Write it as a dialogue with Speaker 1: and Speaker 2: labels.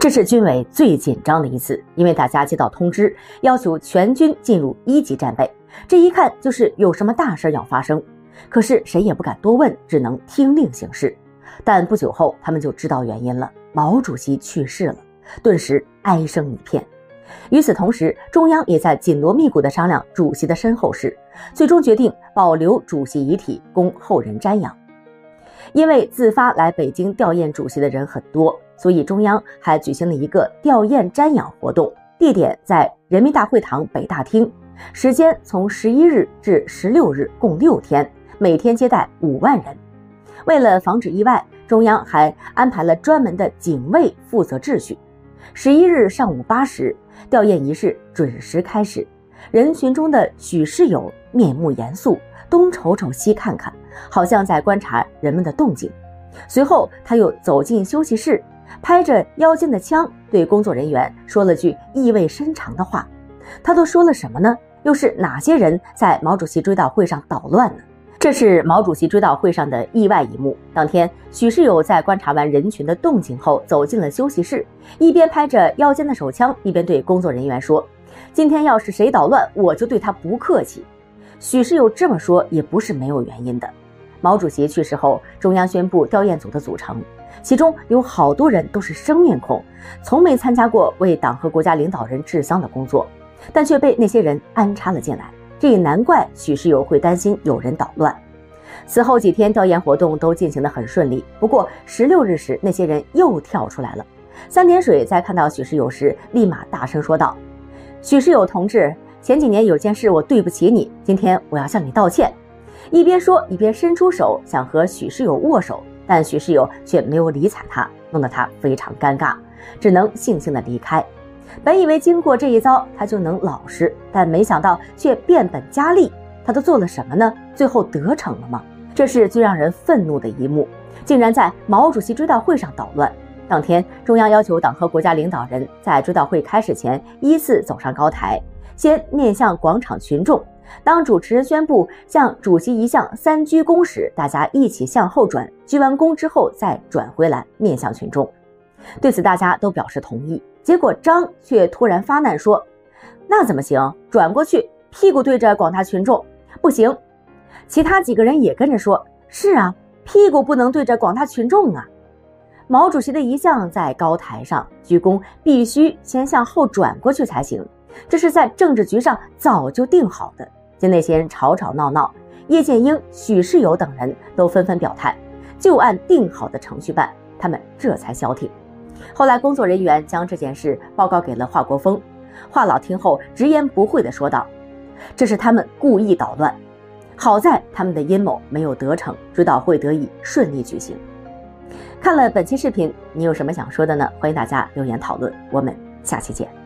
Speaker 1: 这是军委最紧张的一次，因为大家接到通知，要求全军进入1级战备，这一看就是有什么大事要发生。可是谁也不敢多问，只能听令行事。但不久后，他们就知道原因了，毛主席去世了，顿时哀声一片。与此同时，中央也在紧锣密鼓地商量主席的身后事，最终决定保留主席遗体供后人瞻仰。因为自发来北京吊唁主席的人很多，所以中央还举行了一个吊唁瞻仰活动，地点在人民大会堂北大厅，时间从11日至16日，共6天，每天接待5万人。为了防止意外，中央还安排了专门的警卫负责秩序。11日上午8时，吊唁仪式准时开始。人群中的许世友面目严肃，东瞅瞅西看看，好像在观察人们的动静。随后他又走进休息室，拍着腰间的枪，对工作人员说了句意味深长的话。他都说了什么呢？又是哪些人在毛主席追悼会上捣乱呢？这是毛主席追悼会上的意外一幕。当天，许世友在观察完人群的动静后，走进了休息室，一边拍着腰间的手枪，一边对工作人员说：“今天要是谁捣乱，我就对他不客气。”许世友这么说也不是没有原因的。毛主席去世后，中央宣布吊唁组的组成，其中有好多人都是生面孔，从没参加过为党和国家领导人治丧的工作，但却被那些人安插了进来。这也难怪许世友会担心有人捣乱。此后几天吊唁活动都进行得很顺利，不过16日时那些人又跳出来了。三点水在看到许世友时，立马大声说道：“许世友同志，前几年有件事我对不起你，今天我要向你道歉。”一边说一边伸出手想和许世友握手，但许世友却没有理睬他，弄得他非常尴尬，只能悻悻地离开。本以为经过这一遭他就能老实，但没想到却变本加厉。他都做了什么呢？最后得逞了吗？这是最让人愤怒的一幕，竟然在毛主席追悼会上捣乱。当天，中央要求党和国家领导人在追悼会开始前依次走上高台，先面向广场群众。当主持人宣布向主席遗像3鞠躬时，大家一起向后转，鞠完躬之后再转回来面向群众。对此大家都表示同意，结果张却突然发难说：“那怎么行？转过去，屁股对着广大群众，不行。”其他几个人也跟着说：“是啊，屁股不能对着广大群众啊。”毛主席的遗像在高台上，鞠躬必须先向后转过去才行，这是在政治局上早就定好的。见那些人吵吵闹闹，叶剑英、许世友等人都纷纷表态，就按定好的程序办，他们这才消停。后来工作人员将这件事报告给了华国锋，华老听后直言不讳地说道：“这是他们故意捣乱，好在他们的阴谋没有得逞，追悼会得以顺利举行。”看了本期视频，你有什么想说的呢？欢迎大家留言讨论，我们下期见。